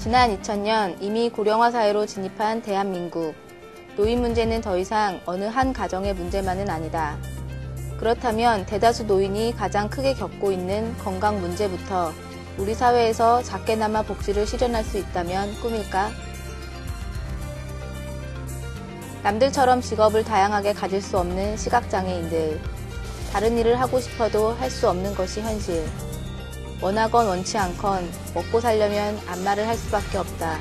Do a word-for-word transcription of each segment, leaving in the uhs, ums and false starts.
지난 이천 년 이미 고령화 사회로 진입한 대한민국. 노인 문제는 더 이상 어느 한 가정의 문제만은 아니다. 그렇다면 대다수 노인이 가장 크게 겪고 있는 건강 문제부터 우리 사회에서 작게나마 복지를 실현할 수 있다면 꿈일까? 남들처럼 직업을 다양하게 가질 수 없는 시각장애인들. 다른 일을 하고 싶어도 할 수 없는 것이 현실. 원하건 원치 않건 먹고 살려면 안마를 할 수밖에 없다.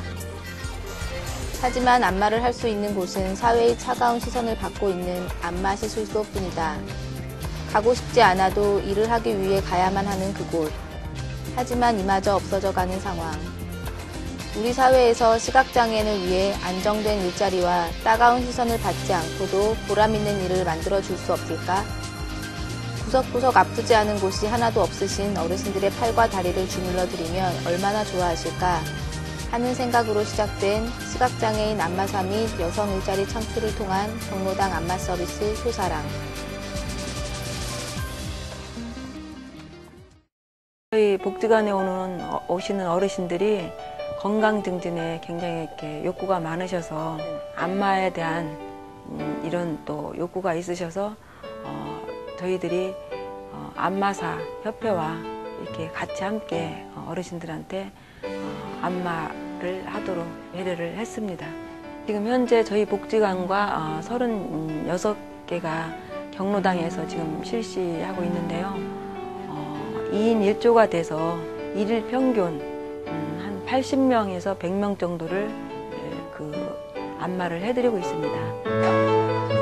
하지만 안마를 할 수 있는 곳은 사회의 차가운 시선을 받고 있는 안마 시술소 뿐이다. 가고 싶지 않아도 일을 하기 위해 가야만 하는 그곳. 하지만 이마저 없어져 가는 상황. 우리 사회에서 시각장애인을 위해 안정된 일자리와 따가운 시선을 받지 않고도 보람 있는 일을 만들어줄 수 없을까? 구석구석 아프지 않은 곳이 하나도 없으신 어르신들의 팔과 다리를 주물러 드리면 얼마나 좋아하실까 하는 생각으로 시작된 시각장애인 안마사 및 여성 일자리 창출을 통한 경로당 안마 서비스 효사랑. 저희 복지관에 오는, 오시는 어르신들이 건강 증진에 굉장히 이렇게 욕구가 많으셔서 안마에 대한 음, 이런 또 욕구가 있으셔서 어, 저희들이 어, 안마사 협회와 이렇게 같이 함께 어르신들한테 어, 안마를 하도록 배려를 했습니다. 지금 현재 저희 복지관과 어, 서른여섯 개가 경로당에서 지금 실시하고 있는데요. 어, 이 인 일 조가 돼서 일일 평균 음, 한 팔십 명에서 백 명 정도를 그 안마를 해드리고 있습니다.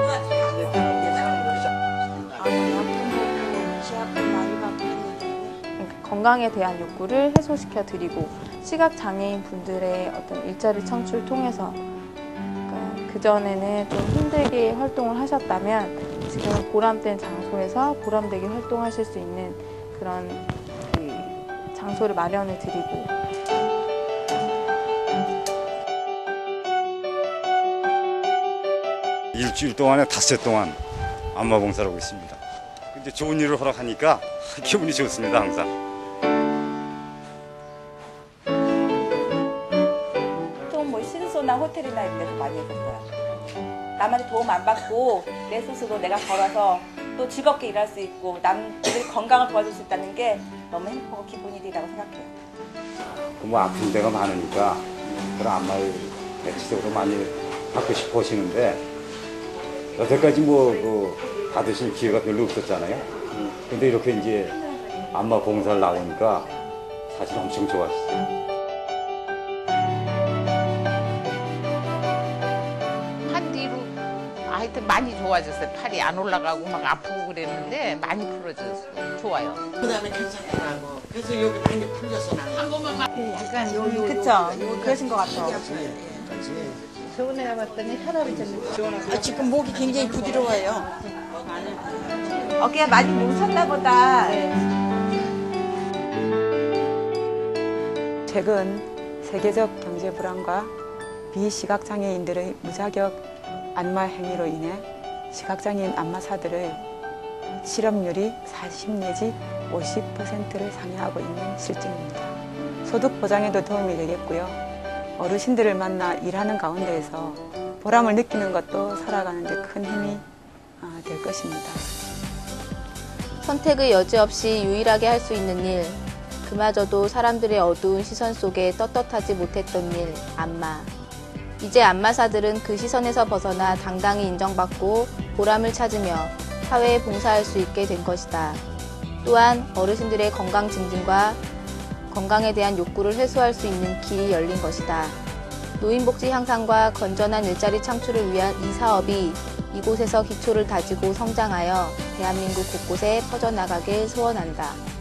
건강에 대한 욕구를 해소시켜 드리고 시각장애인 분들의 어떤 일자리 창출 통해서 그러니까 그전에는 좀 힘들게 활동을 하셨다면 지금은 보람된 장소에서 보람되게 활동하실 수 있는 그런 그 장소를 마련해 드리고 일주일 동안에 닷새 동안 안마 봉사를 하고 있습니다. 근데 좋은 일을 허락하니까 기분이 좋습니다, 항상. 나 호텔이나 이런 데서 많이 해본 거야. 남한테 도움 안 받고 내 스스로 내가 걸어서 또 즐겁게 일할 수 있고 남들 건강을 도와줄 수 있다는 게 너무 행복하고 기쁜 일이라고 생각해요. 뭐 아픈 데가 많으니까 그런 안마를 대체적으로 많이 받고 싶어 하시는데 여태까지 뭐 그 받으실 기회가 별로 없었잖아요. 근데 이렇게 이제 안마 봉사를 나오니까 사실 엄청 좋아하시죠. 하여튼 많이 좋아졌어요. 팔이 안 올라가고 막 아프고 그랬는데 많이 풀어졌어요. 좋아요. 그 다음에 괜찮더라고. 그래서 여기 많이 풀려서 나는. 한 번만 막. 약간 요, 요, 그쵸? 그러신 것 같아요. 저번에 가봤더니 혈압이 좀 지원하고. 아, 지금 목이 굉장히 부드러워요. 어깨가 많이 뭉쳤나 보다. 최근 세계적 경제 불안과 비시각장애인들의 무자격 안마 행위로 인해 시각장애인 안마사들의 실업률이 사십 내지 오십 퍼센트를 상회하고 있는 실정입니다. 소득 보장에도 도움이 되겠고요. 어르신들을 만나 일하는 가운데에서 보람을 느끼는 것도 살아가는 데 큰 힘이 될 것입니다. 선택의 여지 없이 유일하게 할 수 있는 일, 그마저도 사람들의 어두운 시선 속에 떳떳하지 못했던 일, 안마. 이제 안마사들은 그 시선에서 벗어나 당당히 인정받고 보람을 찾으며 사회에 봉사할 수 있게 된 것이다. 또한 어르신들의 건강 증진과 건강에 대한 욕구를 해소할 수 있는 길이 열린 것이다. 노인복지 향상과 건전한 일자리 창출을 위한 이 사업이 이곳에서 기초를 다지고 성장하여 대한민국 곳곳에 퍼져나가길 소원한다.